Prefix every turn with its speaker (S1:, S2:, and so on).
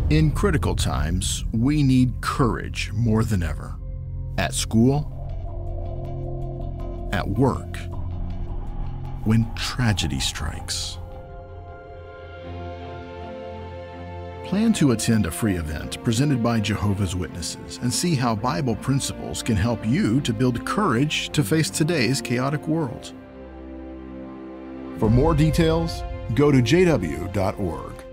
S1: In critical times, we need courage more than ever. At school, at work, when tragedy strikes. Plan to attend a free event presented by Jehovah's Witnesses and see how Bible principles can help you to build courage to face today's chaotic world. For more details, go to jw.org.